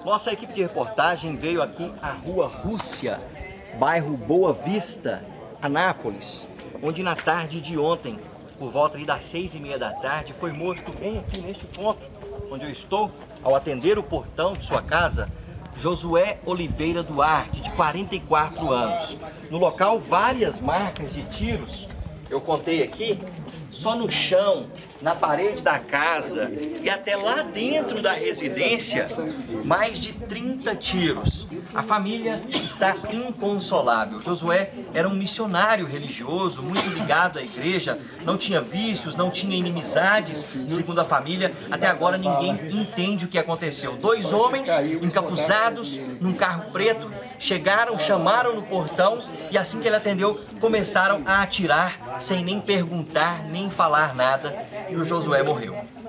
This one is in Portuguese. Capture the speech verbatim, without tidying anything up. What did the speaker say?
Nossa equipe de reportagem veio aqui à Rua Rússia, bairro Boa Vista, Anápolis, onde na tarde de ontem, por volta ali das seis e meia da tarde, foi morto bem aqui neste ponto onde eu estou, ao atender o portão de sua casa, Josué Oliveira Duarte, de quarenta e quatro anos. No local, várias marcas de tiros, eu contei aqui, só no chão, na parede da casa e até lá dentro da residência, mais de trinta tiros. A família está inconsolável. Josué era um missionário religioso, muito ligado à igreja, não tinha vícios, não tinha inimizades, segundo a família. Até agora ninguém entende o que aconteceu. Dois homens encapuzados num carro preto chegaram, chamaram no portão e assim que ele atendeu, começaram a atirar sem nem perguntar, nem falar nada, e o Josué morreu.